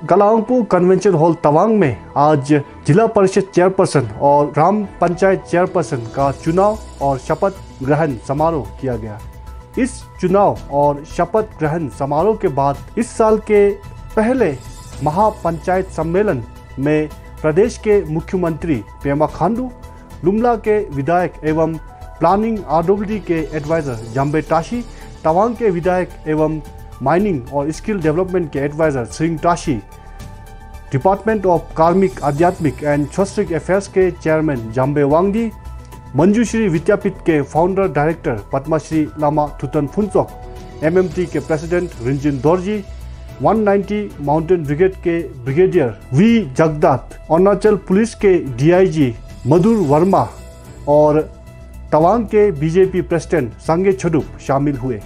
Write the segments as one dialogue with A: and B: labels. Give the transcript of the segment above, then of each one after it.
A: कलांगपु convention hall Tawang में आज जिला परिषद चेयरपर्सन और ग्राम पंचायत चेयरपर्सन का चुनाव और शपथ ग्रहण समारोह किया गया। इस चुनाव और शपथ ग्रहण समारोह के बाद इस साल के पहले महापंचायत सम्मेलन में प्रदेश के मुख्यमंत्री पेमा खांडू, लुमला के विधायक एवं प्लानिंग RWD के एडवाइजर जाम्बे टाशी, तवांग के विधायक एवं माइनिंग और स्किल डेवलपमेंट के advisor Singh Tashi, department of कार्मिक आध्यात्मिक एंड सोशल अफेयर्स के चेयरमैन जाम्बे वांगदी, मंजूश्री विद्यापीठ के founder director Padmashri Lama Thupten Phuntsok, MMT के president Rinzin Dorji, 190 mountain brigade के brigadier V Jagdat, Arunachal police के DIG मधुर वर्मा और तवांग के BJP प्रेसिडेंट संगे छडुप शामिल हुए।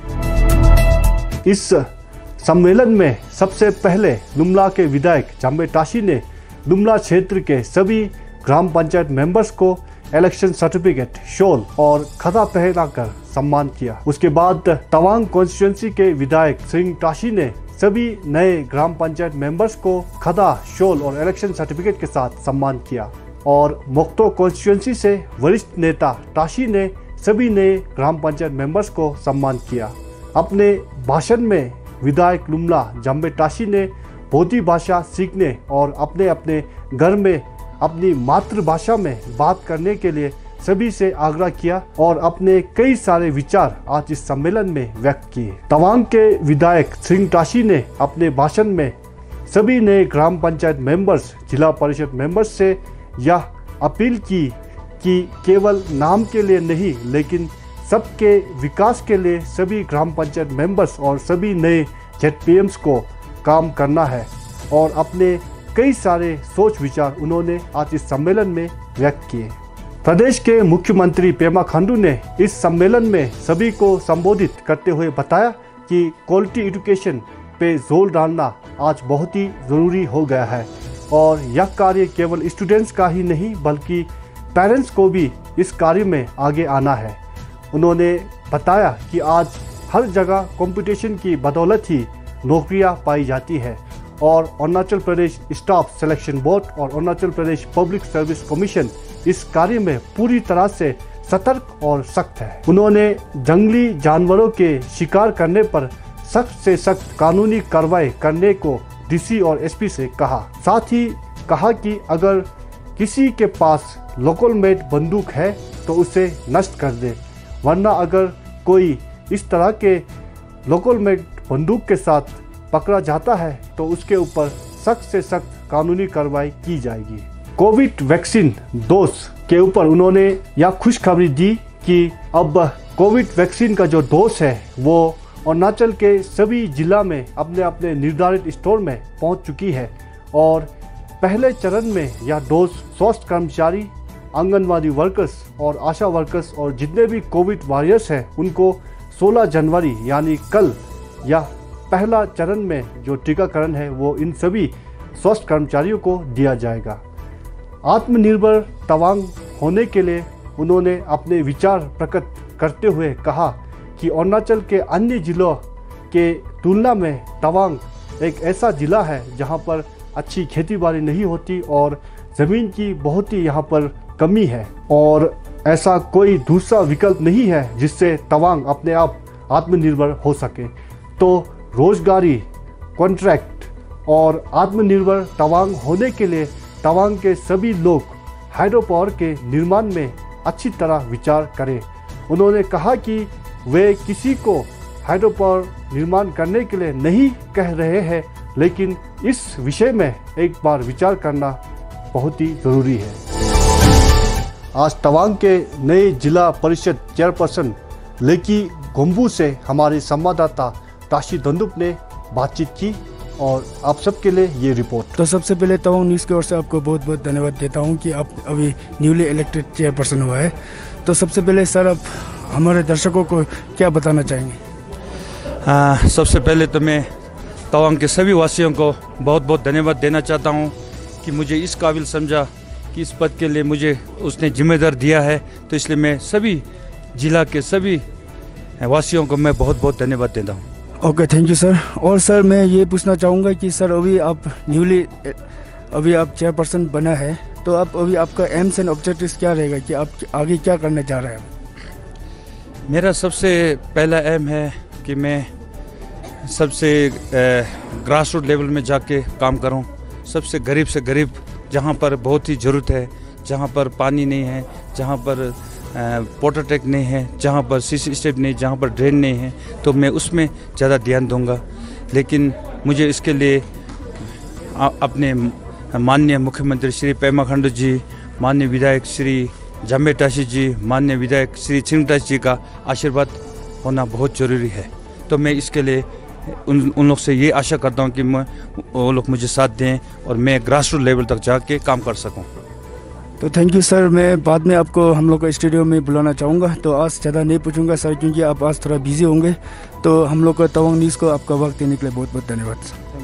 A: इस सम्मेलन में सबसे पहले लुमला के विधायक जाम्बे टाशी ने लुमला क्षेत्र के सभी ग्राम पंचायत मेंबर्स को इलेक्शन सर्टिफिकेट, शॉल और खदा पहनाकर सम्मान किया। उसके बाद तवांग कॉन्स्टिट्यूंसी के विधायक सिंह टाशी ने सभी नए ग्राम पंचायत मेंबर्स को खदा, शॉल और इलेक्शन सर्टिफिकेट के साथ सम्मान किया और मोक्तो कॉन्स्टिट्यूंसी से वरिष्ठ नेता टाशी ने सभी नए ग्राम पंचायत मेंबर्स को सम्मान किया। अपने भाषण में विधायक लुमला जाम्बे टाशी ने बोधी भाषा सीखने और अपने अपने घर में अपनी मातृभाषा में बात करने के लिए सभी से आग्रह किया और अपने कई सारे विचार आज इस सम्मेलन में व्यक्त किए। तवांग के विधायक सिंह टाशी ने अपने भाषण में सभी नए ग्राम पंचायत मेंबर्स, जिला परिषद मेंबर्स से यह अपील की कि केवल नाम के लिए नहीं लेकिन सबके विकास के लिए सभी ग्राम पंचायत मेंबर्स और सभी नए ZPMs को काम करना है और अपने कई सारे सोच विचार उन्होंने आज इस सम्मेलन में व्यक्त किए। प्रदेश के मुख्यमंत्री पेमा खांडू ने इस सम्मेलन में सभी को संबोधित करते हुए बताया कि क्वालिटी एजुकेशन पे जोर डालना आज बहुत ही ज़रूरी हो गया है और यह कार्य केवल स्टूडेंट्स का ही नहीं बल्कि पेरेंट्स को भी इस कार्य में आगे आना है। उन्होंने बताया कि आज हर जगह कंपटीशन की बदौलत ही नौकरियां पाई जाती है और Arunachal Pradesh staff selection board और Arunachal Pradesh public service commission इस कार्य में पूरी तरह से सतर्क और सख्त है। उन्होंने जंगली जानवरों के शिकार करने पर सख्त से सख्त कानूनी कार्रवाई करने को DC और SP से कहा। साथ ही कहा कि अगर किसी के पास लोकल मेड बंदूक है तो उसे नष्ट कर दे, वरना अगर कोई इस तरह के लोकल मेड बंदूक के साथ पकड़ा जाता है तो उसके ऊपर सख्त से सख्त कानूनी कार्रवाई की जाएगी। कोविड वैक्सीन डोज के ऊपर उन्होंने यह खुशखबरी दी कि अब कोविड वैक्सीन का जो डोज है वो अरुणाचल के सभी जिला में अपने अपने निर्धारित स्टोर में पहुंच चुकी है और पहले चरण में यह डोज स्वास्थ्य कर्मचारी, आंगनवाड़ी वर्कर्स और आशा वर्कर्स और जितने भी कोविड वॉरियर्स हैं उनको 16 जनवरी यानी कल या पहला चरण में जो टीकाकरण है वो इन सभी स्वास्थ्य कर्मचारियों को दिया जाएगा। आत्मनिर्भर तवांग होने के लिए उन्होंने अपने विचार प्रकट करते हुए कहा कि अरुणाचल के अन्य जिलों के तुलना में तवांग एक ऐसा जिला है जहां पर अच्छी खेती बाड़ी नहीं होती और ज़मीन की बहुत ही यहाँ पर कमी है और ऐसा कोई दूसरा विकल्प नहीं है जिससे तवांग अपने आप आत्मनिर्भर हो सके। तो रोजगारी, कॉन्ट्रैक्ट और आत्मनिर्भर तवांग होने के लिए तवांग के सभी लोग हाइड्रो पावर के निर्माण में अच्छी तरह विचार करें। उन्होंने कहा कि वे किसी को हाइड्रो पावर निर्माण करने के लिए नहीं कह रहे हैं, लेकिन इस विषय में एक बार विचार करना बहुत ही ज़रूरी है। आज तवांग के नए जिला परिषद चेयरपर्सन लेकी गोम्बू से हमारे संवाददाता टाशी धंदुप ने बातचीत की और आप सबके लिए ये रिपोर्ट।
B: तो सबसे पहले तवांग न्यूज़ की ओर से आपको बहुत बहुत धन्यवाद देता हूँ कि आप अभी न्यूली इलेक्टेड चेयरपर्सन हुआ है। तो सबसे पहले सर आप हमारे दर्शकों को क्या बताना चाहेंगे?
C: सबसे पहले तो मैं तवांग के सभी वासियों को बहुत बहुत धन्यवाद देना चाहता हूँ कि मुझे इस काबिल समझा कि इस पद के लिए मुझे उसने जिम्मेदार दिया है। तो इसलिए मैं सभी जिला के सभी वासियों को मैं बहुत बहुत धन्यवाद देता हूँ।
B: Okay, thank you sir. और सर मैं ये पूछना चाहूँगा कि सर अभी आप चेयरपर्सन बना है, तो आप अभी आपका एम्स एंड ऑब्जेक्टिव्स क्या रहेगा कि आप आगे क्या करने जा रहे हैं?
C: मेरा सबसे पहला एम है कि मैं सबसे ग्रास रूट लेवल में जाके काम करूं, सबसे गरीब से गरीब, जहां पर बहुत ही ज़रूरत है, जहां पर पानी नहीं है, जहां पर वाटर टैंक नहीं है, जहां पर सीसी स्टेप नहीं, जहां पर ड्रेन नहीं है, तो मैं उसमें ज़्यादा ध्यान दूंगा। लेकिन मुझे इसके लिए अपने माननीय मुख्यमंत्री श्री पेमा खांडू जी, माननीय विधायक श्री जाम्बे टाशी जी, माननीय विधायक श्री छिंगटास जी का आशीर्वाद होना बहुत ज़रूरी है। तो मैं इसके लिए उन लोग से ये आशा करता हूँ कि वो लोग मुझे साथ दें और मैं ग्रास रूट लेवल तक जाके काम कर सकूँ।
B: तो थैंक यू सर। मैं बाद में आपको हम लोग को स्टूडियो में बुलाना चाहूँगा, तो आज ज़्यादा नहीं पूछूंगा सर, क्योंकि आप आज थोड़ा बिजी होंगे। तो हम लोग को तवांग न्यूज़ को आपका वक्त देने के लिए बहुत बहुत धन्यवाद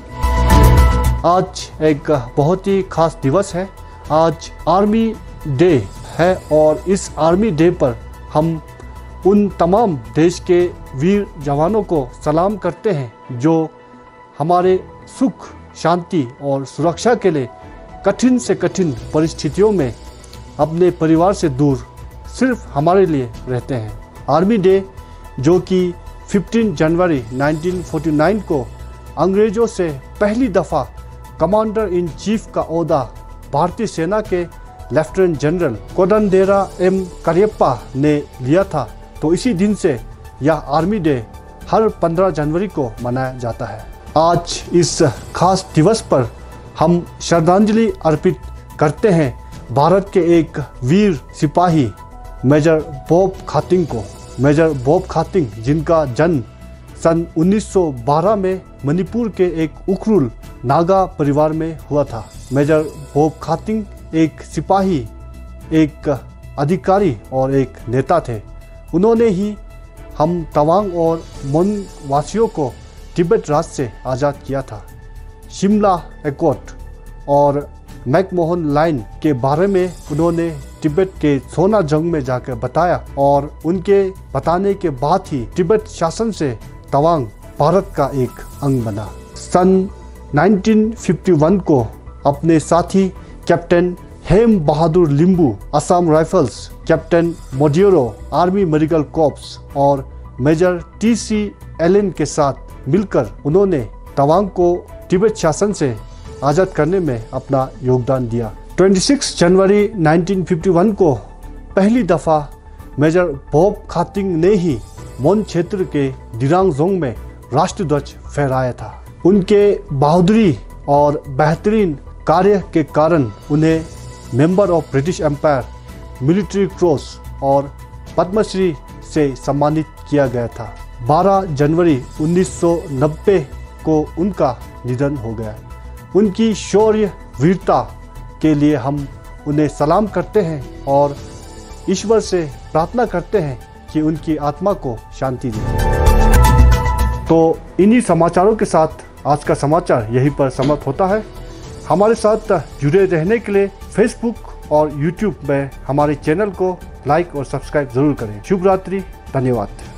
B: सर।
A: आज एक बहुत ही खास दिवस है। आज आर्मी डे है और इस आर्मी डे पर हम उन तमाम देश के वीर जवानों को सलाम करते हैं जो हमारे सुख, शांति और सुरक्षा के लिए कठिन से कठिन परिस्थितियों में अपने परिवार से दूर सिर्फ हमारे लिए रहते हैं। आर्मी डे जो कि 15 जनवरी 1949 को अंग्रेज़ों से पहली दफ़ा कमांडर इन चीफ का ओहदा भारतीय सेना के lieutenant general Kodandera M Cariappa ने लिया था, तो इसी दिन से यह आर्मी डे हर 15 जनवरी को मनाया जाता है। आज इस खास दिवस पर हम श्रद्धांजलि अर्पित करते हैं भारत के एक वीर सिपाही मेजर बॉब खातिंग को। मेजर बॉब खातिंग, जिनका जन्म सन 1912 में मणिपुर के एक उखरुल नागा परिवार में हुआ था। मेजर बॉब खातिंग एक सिपाही, एक अधिकारी और एक नेता थे। उन्होंने ही हम तवांग और मोन वासियों को तिब्बत राज से आज़ाद किया था। शिमला एकॉर्ड और मैकमोहन लाइन के बारे में उन्होंने तिब्बत के सोना जंग में जाकर बताया और उनके बताने के बाद ही तिब्बत शासन से तवांग भारत का एक अंग बना। सन 1951 को अपने साथी captain Hem Bahadur Limbu Assam rifles, captain मोडियरो आर्मी मेडिकल कॉर्प्स और मेजर टीसी एलन के साथ मिलकर उन्होंने तवांग को तिब्बत शासन से आज़ाद करने में अपना योगदान दिया। 26 जनवरी 1951 को पहली दफ़ा मेजर बॉब खातिंग ने ही मोन क्षेत्र के दिरांगजोंग में राष्ट्रध्वज फहराया था। उनके बहादुरी और बेहतरीन कार्य के कारण उन्हें member of British empire, military cross और पद्मश्री से सम्मानित किया गया था। 12 जनवरी 1990 को उनका निधन हो गया। उनकी शौर्य वीरता के लिए हम उन्हें सलाम करते हैं और ईश्वर से प्रार्थना करते हैं कि उनकी आत्मा को शांति दे। तो इन्हीं समाचारों के साथ आज का समाचार यहीं पर समाप्त होता है। हमारे साथ जुड़े रहने के लिए फेसबुक और यूट्यूब में हमारे चैनल को लाइक और सब्सक्राइब जरूर करें। शुभ रात्रि, धन्यवाद।